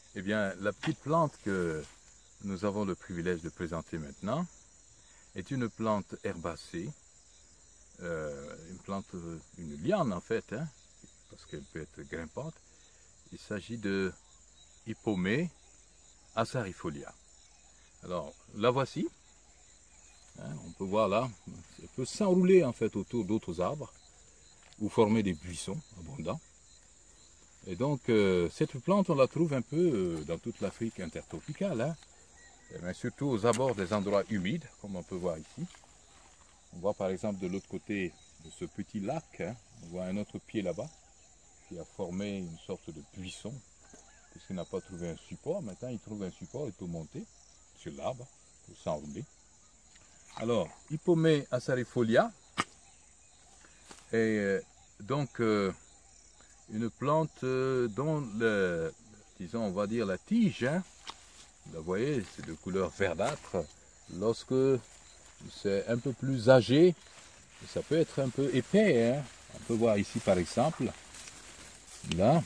Eh bien, la petite plante que nous avons le privilège de présenter maintenant est une plante herbacée, une liane en fait, hein, parce qu'elle peut être grimpante. Il s'agit de Hippomée acarifolia. Alors, la voici. Hein, on peut voir là, elle peut s'enrouler en fait autour d'autres arbres ou former des buissons abondants. Et donc, cette plante, on la trouve un peu dans toute l'Afrique intertropicale, hein, mais surtout aux abords des endroits humides, comme on peut voir ici. On voit par exemple de l'autre côté de ce petit lac, hein, on voit un autre pied là-bas, qui a formé une sorte de buisson, puisqu'il n'a pas trouvé un support. Maintenant, il trouve un support, il peut monter sur l'arbre, pour s'enrouler. Alors, Hippomée acarifolia est donc une plante dont, disons, on va dire la tige, hein, vous voyez, c'est de couleur verdâtre. Lorsque c'est un peu plus âgé, ça peut être un peu épais, hein. On peut voir ici par exemple, là,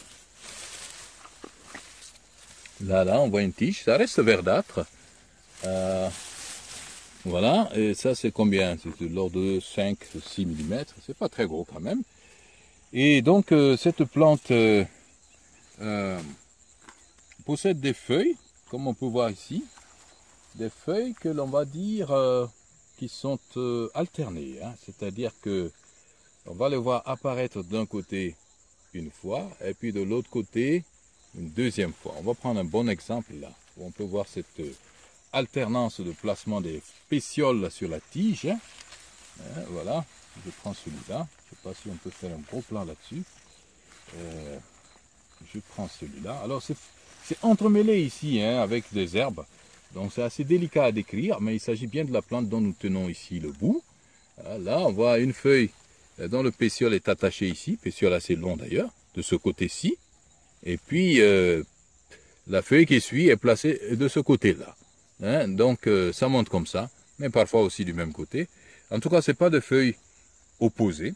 on voit une tige, ça reste verdâtre. Voilà, et ça c'est combien? C'est de l'ordre de 5-6 mm, c'est pas très gros quand même. Et donc cette plante possède des feuilles, comme on peut voir ici, des feuilles que l'on va dire qui sont alternées, hein, c'est-à-dire que on va les voir apparaître d'un côté une fois, et puis de l'autre côté une deuxième fois. On va prendre un bon exemple là, où on peut voir cette alternance de placement des pétioles sur la tige. Hein, voilà, je prends celui-là, je ne sais pas si on peut faire un gros plan là-dessus. Je prends celui-là. Alors c'est entremêlé ici, hein, avec des herbes. Donc c'est assez délicat à décrire, mais il s'agit bien de la plante dont nous tenons ici le bout. Là, on voit une feuille dont le pétiole est attaché ici, pétiole assez long d'ailleurs, de ce côté-ci. Et puis, la feuille qui suit est placée de ce côté-là. Hein, donc, ça monte comme ça, mais parfois aussi du même côté. En tout cas, ce n'est pas de feuilles opposées.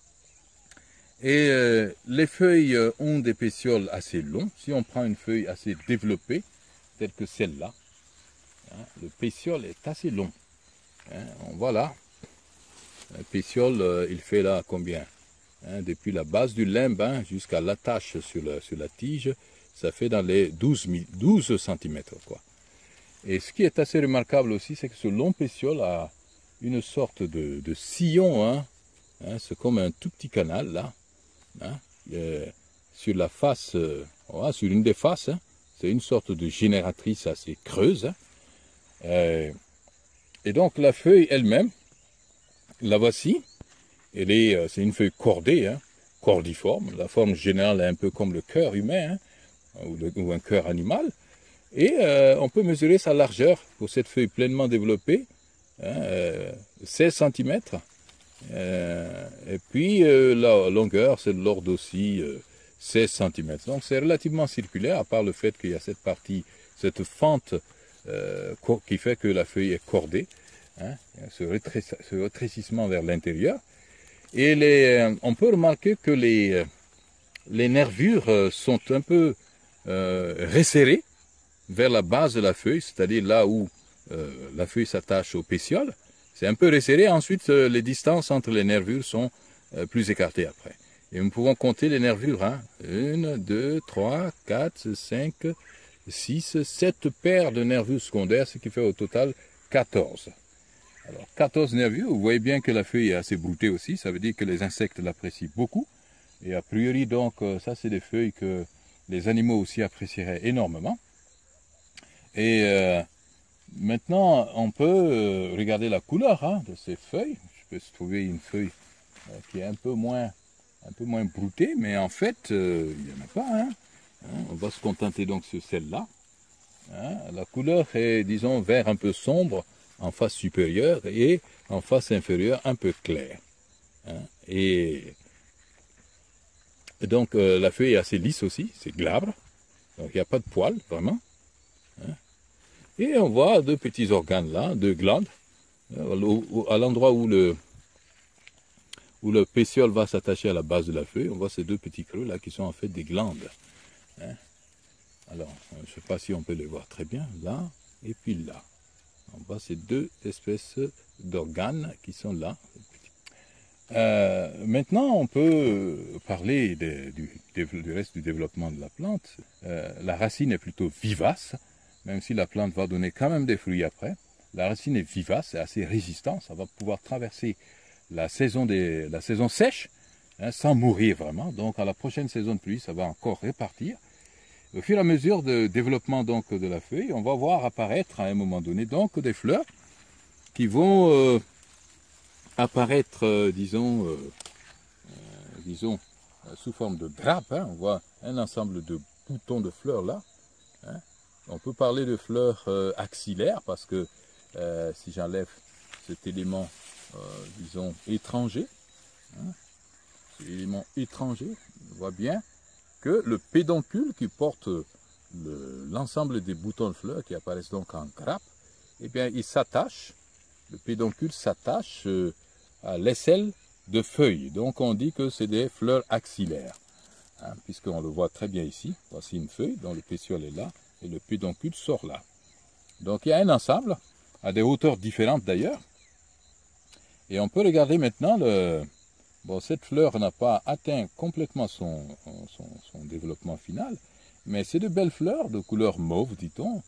Et les feuilles ont des pétioles assez longs. Si on prend une feuille assez développée, telle que celle-là, hein, le pétiole est assez long. Hein, voilà. Le pétiole, il fait là combien? Hein, depuis la base du limbe, hein, jusqu'à l'attache sur la tige, ça fait dans les 12 cm. Quoi. Et ce qui est assez remarquable aussi, c'est que ce long pétiole a une sorte de sillon. Hein, hein, c'est comme un tout petit canal là. Hein, sur la face, voilà, sur une des faces, hein, c'est une sorte de génératrice assez creuse. Hein, et donc la feuille elle-même, la voici. C'est une feuille cordée, hein, cordiforme. La forme générale est un peu comme le cœur humain, hein, ou un cœur animal. Et on peut mesurer sa largeur pour cette feuille pleinement développée, hein, 16 cm. Et puis la longueur, c'est de l'ordre aussi 16 cm. Donc c'est relativement circulaire, à part le fait qu'il y a cette partie, cette fente qui fait que la feuille est cordée, hein, ce rétrécissement vers l'intérieur. Et on peut remarquer que les nervures sont un peu resserrées vers la base de la feuille, c'est-à-dire là où la feuille s'attache au pétiole. C'est un peu resserré. Ensuite, les distances entre les nervures sont plus écartées après. Et nous pouvons compter les nervures. Hein. 1, 2, 3, 4, 5, 6, 7 paires de nervures secondaires, ce qui fait au total 14. Alors, 14 nervures, vous voyez bien que la feuille est assez broutée aussi, ça veut dire que les insectes l'apprécient beaucoup. Et a priori, donc, ça c'est des feuilles que les animaux aussi apprécieraient énormément. Et maintenant, on peut regarder la couleur, hein, de ces feuilles. Je peux trouver une feuille qui est un peu moins broutée, mais en fait, il n'y en a pas. Hein. On va se contenter donc sur celle-là. Hein. La couleur est, disons, vert un peu sombre en face supérieure et en face inférieure un peu clair. Hein. Et donc la feuille est assez lisse aussi, c'est glabre, donc il n'y a pas de poils vraiment. Hein. Et on voit deux petits organes là, deux glandes, à l'endroit où le pétiole va s'attacher à la base de la feuille, on voit ces deux petits creux là qui sont en fait des glandes. Hein. Alors, je ne sais pas si on peut le voir très bien, là et puis là. En bas, c'est deux espèces d'organes qui sont là. Maintenant, on peut parler du reste du développement de la plante. La racine est plutôt vivace, même si la plante va donner quand même des fruits après. La racine est vivace, c'est assez résistant, ça va pouvoir traverser la saison sèche, hein, sans mourir vraiment. Donc à la prochaine saison de pluie, ça va encore répartir. Au fur et à mesure de développement donc de la feuille, on va voir apparaître à un moment donné donc des fleurs qui vont apparaître, disons, sous forme de grappe. Hein. On voit un ensemble de boutons de fleurs là. Hein. On peut parler de fleurs axillaires parce que si j'enlève cet élément, disons, étranger, hein, cet élément étranger, on voit bien que le pédoncule qui porte l'ensemble des boutons de fleurs qui apparaissent donc en grappe, eh bien, il s'attache, le pédoncule s'attache à l'aisselle de feuilles. Donc on dit que c'est des fleurs axillaires, hein, puisqu'on le voit très bien ici. Voici une feuille dont le pétiole est là et le pédoncule sort là. Donc il y a un ensemble, à des hauteurs différentes d'ailleurs. Et on peut regarder maintenant, bon, cette fleur n'a pas atteint complètement son développement final, mais c'est de belles fleurs de couleur mauve, dit-on.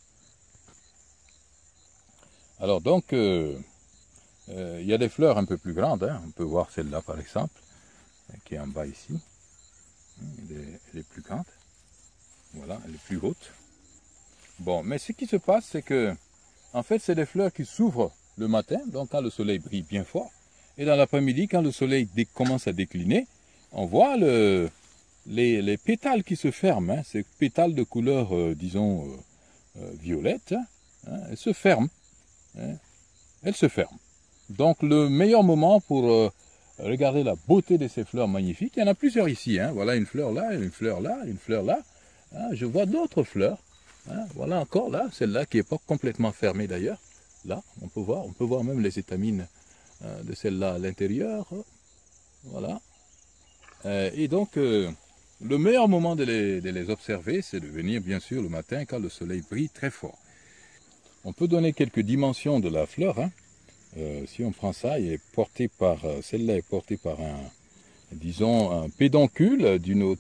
Alors donc, il y a des fleurs un peu plus grandes, hein. On peut voir celle-là par exemple, qui est en bas ici. Elle est plus grande. Voilà, elle est plus haute. Bon, mais ce qui se passe, c'est que, en fait, c'est des fleurs qui s'ouvrent le matin, donc quand le soleil brille bien fort. Et dans l'après-midi, quand le soleil commence à décliner, on voit les pétales qui se ferment. Hein, ces pétales de couleur, disons, violette, hein, elles se ferment. Hein, elles se ferment. Donc le meilleur moment pour regarder la beauté de ces fleurs magnifiques, il y en a plusieurs ici. Hein, voilà une fleur là, une fleur là, une fleur là. Hein, je vois d'autres fleurs. Hein, voilà encore là, celle-là qui n'est pas complètement fermée d'ailleurs. Là, on peut voir même les étamines de celle-là à l'intérieur. Voilà. Et donc, le meilleur moment de les observer, c'est de venir bien sûr le matin quand le soleil brille très fort. On peut donner quelques dimensions de la fleur. Hein. Si on prend ça, celle-là est portée par un pédoncule d'une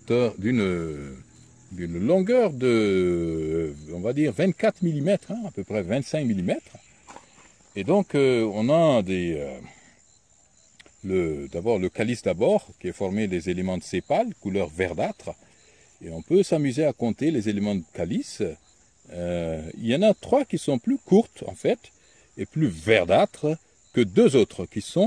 longueur de, on va dire, 24 mm, hein, à peu près 25 mm. Et donc, on a d'abord le calice qui est formé des éléments de sépale, couleur verdâtre. Et on peut s'amuser à compter les éléments de calice. Il y en a 3 qui sont plus courtes, en fait, et plus verdâtres que 2 autres qui sont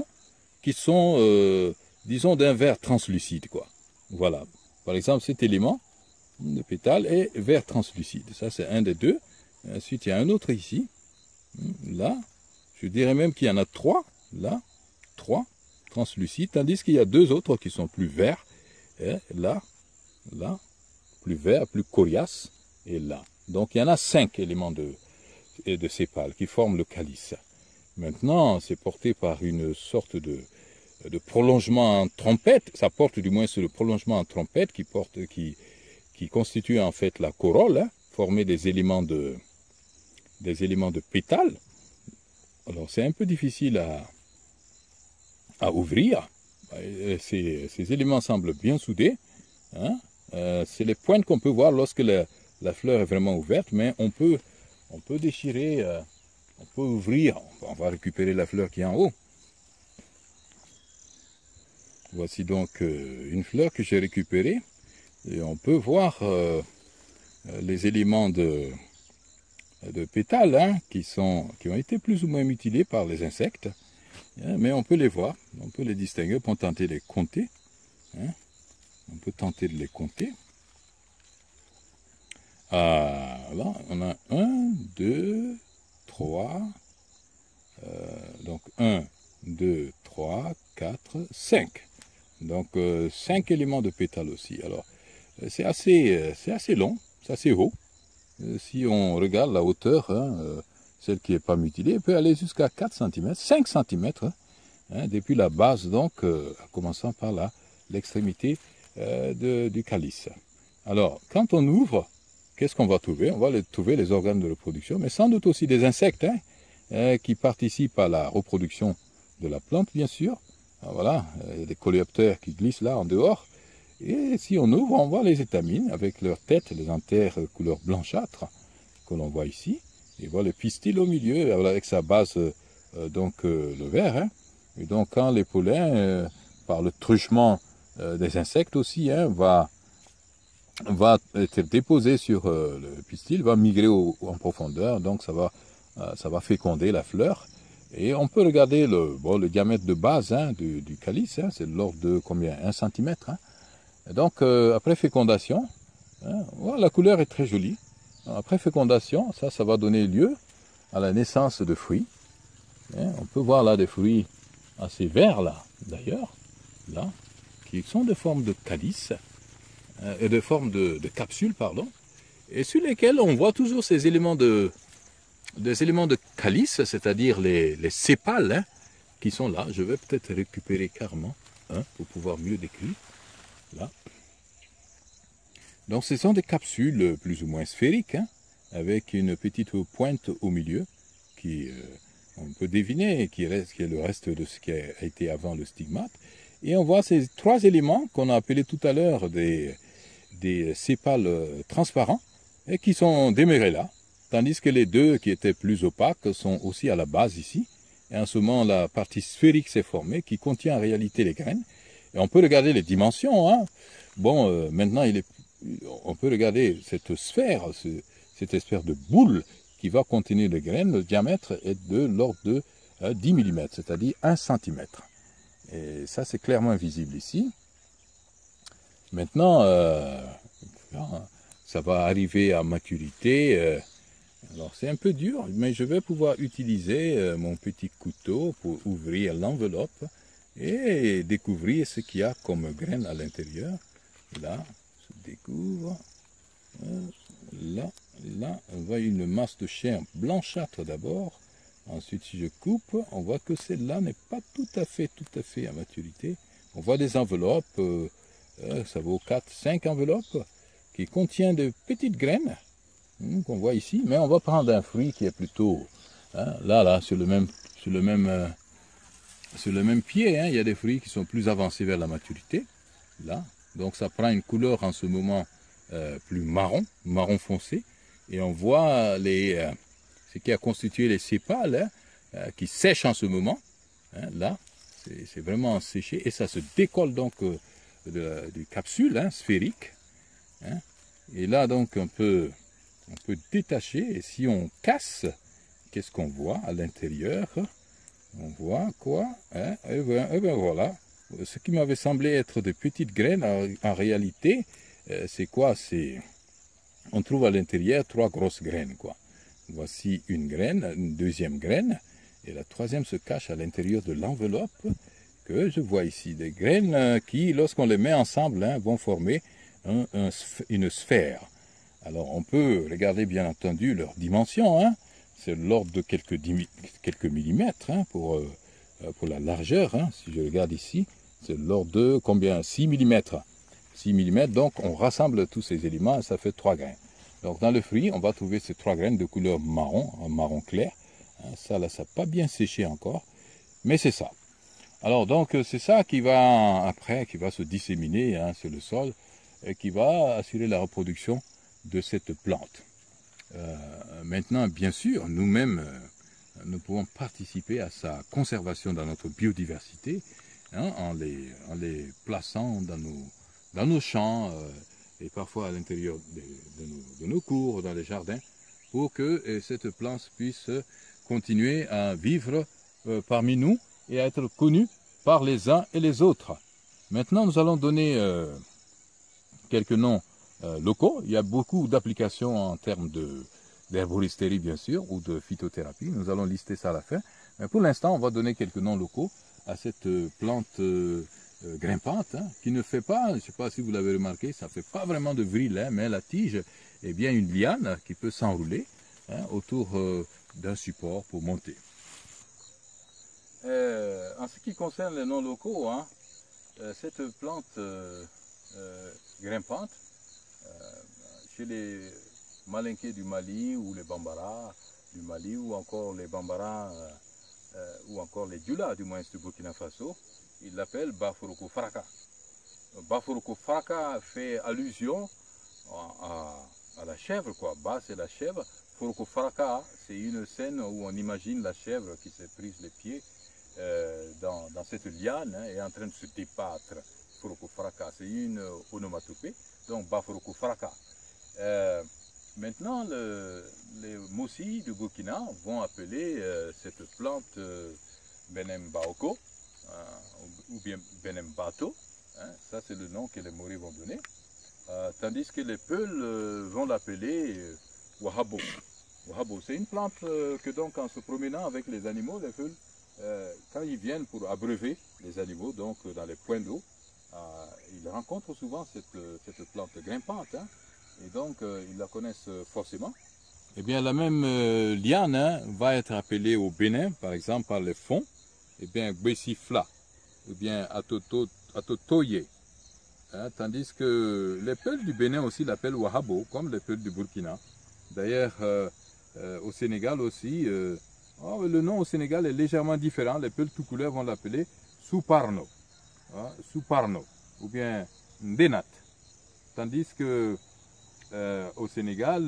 disons, d'un vert translucide, quoi. Voilà. Par exemple, cet élément de pétale est vert translucide. Ça, c'est un des 2. Ensuite, il y a un autre ici. Là. Je dirais même qu'il y en a 3. Là. 3 translucides. Tandis qu'il y a 2 autres qui sont plus verts. Et là. Là. Plus vert, plus coriace. Et là. Donc, il y en a 5 éléments de sépale qui forment le calice. Maintenant, c'est porté par une sorte de prolongement en trompette. Ça porte du moins sur le prolongement en trompette qui constitue en fait la corolle, hein, formée des éléments de pétales. Alors, c'est un peu difficile à ouvrir. Ces éléments semblent bien soudés. Hein. C'est les pointes qu'on peut voir lorsque la fleur est vraiment ouverte, mais on peut déchirer, on peut ouvrir. On va récupérer la fleur qui est en haut. Voici donc une fleur que j'ai récupérée. Et on peut voir les éléments de pétales, hein, qui ont été plus ou moins mutilés par les insectes. Hein, mais on peut les voir, on peut les distinguer, on peut tenter de les compter. Hein, on peut tenter de les compter. Là, on a 1, 2, 3. Donc 1, 2, 3, 4, 5. Donc 5 éléments de pétales aussi. Alors, c'est assez long, c'est assez haut. Si on regarde la hauteur, hein, celle qui n'est pas mutilée, elle peut aller jusqu'à 4 cm, 5 cm, hein, depuis la base, donc, en commençant par l'extrémité du calice. Alors, quand on ouvre qu'est-ce qu'on va trouver? On va trouver les organes de reproduction, mais sans doute aussi des insectes qui participent à la reproduction de la plante, bien sûr. Alors voilà, il y a des coléoptères qui glissent là en dehors. Et si on ouvre, on voit les étamines avec leur tête, les anthères couleur blanchâtre que l'on voit ici. Et voilà le pistil au milieu avec sa base, le vert. Et donc quand les pollens, par le truchement des insectes aussi, va être déposé sur le pistil, va migrer en profondeur, donc ça va féconder la fleur. Et on peut regarder le diamètre de base du calice, c'est de l'ordre de combien? 1 cm. Donc après fécondation, voilà, la couleur est très jolie. Après fécondation, ça va donner lieu à la naissance de fruits. On peut voir là des fruits assez verts là, d'ailleurs, là, qui sont de forme de calice, et de forme de capsule, pardon, et sur lesquels on voit toujours ces éléments des éléments de calice, c'est-à-dire les sépales qui sont là. Je vais peut-être récupérer carrément pour pouvoir mieux décrire. Là. Donc ce sont des capsules plus ou moins sphériques, avec une petite pointe au milieu qui, on peut deviner, qui est le reste de ce qui a été avant le stigmate. Et on voit ces 3 éléments qu'on a appelés tout à l'heure des sépales transparents et qui sont demeurés là, tandis que les 2 qui étaient plus opaques sont aussi à la base ici. Et en ce moment, la partie sphérique s'est formée qui contient en réalité les graines. Et on peut regarder les dimensions. Bon, maintenant, on peut regarder cette sphère, cette espèce de boule qui va contenir les graines. Le diamètre est de l'ordre de 10 mm, c'est-à-dire 1 cm. Et ça, c'est clairement visible ici. Maintenant, ça va arriver à maturité. Alors, c'est un peu dur, mais je vais pouvoir utiliser mon petit couteau pour ouvrir l'enveloppe et découvrir ce qu'il y a comme graines à l'intérieur. Là, je découvre. Là, on voit une masse de chair blanchâtre d'abord. Ensuite, si je coupe, on voit que celle-là n'est pas tout à fait à maturité. On voit des enveloppes, ça vaut 4-5 enveloppes, qui contiennent de petites graines, qu'on voit ici. Mais on va prendre un fruit qui est plutôt, là, sur le même pied. Il y a des fruits qui sont plus avancés vers la maturité. Là, donc ça prend une couleur en ce moment plus marron foncé. Et on voit ce qui a constitué les sépales qui sèchent en ce moment. Là, c'est vraiment séché et ça se décolle donc des capsules sphériques. Et là, donc, on peut détacher. Et si on casse, qu'est-ce qu'on voit à l'intérieur? On voit quoi? Et ben voilà. Ce qui m'avait semblé être de petites graines, en réalité, c'est quoi? On trouve à l'intérieur 3 grosses graines, quoi. Voici une graine, une deuxième graine, et la troisième se cache à l'intérieur de l'enveloppe que je vois ici. Des graines qui, lorsqu'on les met ensemble, vont former une sphère. Alors, on peut regarder, bien entendu, leurs dimensions. C'est l'ordre de quelques millimètres pour la largeur. Si je regarde ici, c'est l'ordre de combien? 6 mm. 6 mm, donc on rassemble tous ces éléments et ça fait 3 graines. Donc dans le fruit, on va trouver ces 3 graines de couleur marron, marron clair. Ça là, ça n'a pas bien séché encore, mais c'est ça. Alors donc c'est ça qui va se disséminer sur le sol et qui va assurer la reproduction de cette plante. Maintenant, bien sûr, nous-mêmes, nous pouvons participer à sa conservation dans notre biodiversité en les plaçant dans nos champs et parfois à l'intérieur de nos cours, dans les jardins, pour que cette plante puisse continuer à vivre parmi nous et à être connue par les uns et les autres. Maintenant, nous allons donner quelques noms locaux. Il y a beaucoup d'applications en termes d'herboristerie, bien sûr, ou de phytothérapie. Nous allons lister ça à la fin. Mais pour l'instant, on va donner quelques noms locaux à cette plante grimpante, qui ne fait pas, je ne sais pas si vous l'avez remarqué, ça ne fait pas vraiment de vrille, mais la tige est bien une liane qui peut s'enrouler autour d'un support pour monter. En ce qui concerne les noms locaux, cette plante grimpante, chez les Malinké du Mali ou les Bambara du Mali ou encore les Bambara ou encore les Dioula du moins du Burkina Faso, ils l'appellent Baforoko Faraka. Baforoko Faraka fait allusion à la chèvre, quoi. Ba c'est la chèvre, Foroko Faraka c'est une scène où on imagine la chèvre qui s'est prise les pieds dans cette liane hein, et en train de se débattre. Foroko Faraka, c'est une onomatopée, donc Baforoko Faraka. Maintenant, les Mossi du Burkina vont appeler cette plante Benem Baoko ou bien Benem Bato. Hein, ça, c'est le nom que les Maoris vont donner. Tandis que les Peuls vont l'appeler Wahabo. Wahabo, c'est une plante que donc en se promenant avec les animaux, les Peuls, quand ils viennent pour abreuver les animaux, donc dans les points d'eau, ils rencontrent souvent cette plante grimpante. Hein, et donc, ils la connaissent forcément. Eh bien, la même liane hein, va être appelée au Bénin, par exemple, par les fonds, eh bien, Gbessifla, ou bien Atotoye. Hein, tandis que les Peuls du Bénin aussi l'appellent Wahabo, comme les Peuls du Burkina. D'ailleurs, au Sénégal aussi, le nom au Sénégal est légèrement différent. Les Peuls tout couleur vont l'appeler Souparno, hein, Souparno, ou bien Ndenat. Tandis que au Sénégal,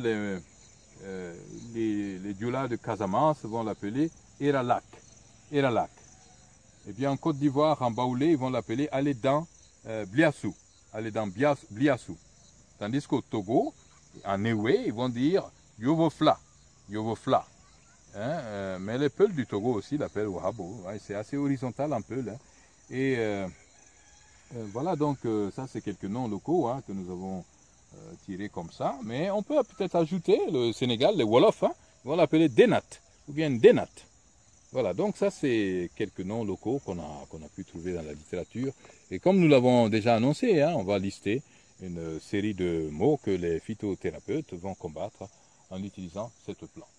les Dioula de Casamance vont l'appeler Eralak. Eralak. Et bien en Côte d'Ivoire, en Baoulé, ils vont l'appeler Alédan Bliassou. Alédan Bliassou. Tandis qu'au Togo, en Ewe, ils vont dire Yovofla. Yovofla. Hein, mais les Peuls du Togo aussi l'appellent Wahabo. Ouais, c'est assez horizontal un peu. Hein. Et voilà, donc ça c'est quelques noms locaux hein, que nous avons tirés comme ça. Mais on peut peut-être ajouter le Sénégal, les Wolofs, hein, ils vont l'appeler Denat ou bien Denat. Voilà, donc ça c'est quelques noms locaux qu'on a pu trouver dans la littérature. Et comme nous l'avons déjà annoncé, hein, on va lister une série de mots que les phytothérapeutes vont combattre en utilisant cette plante.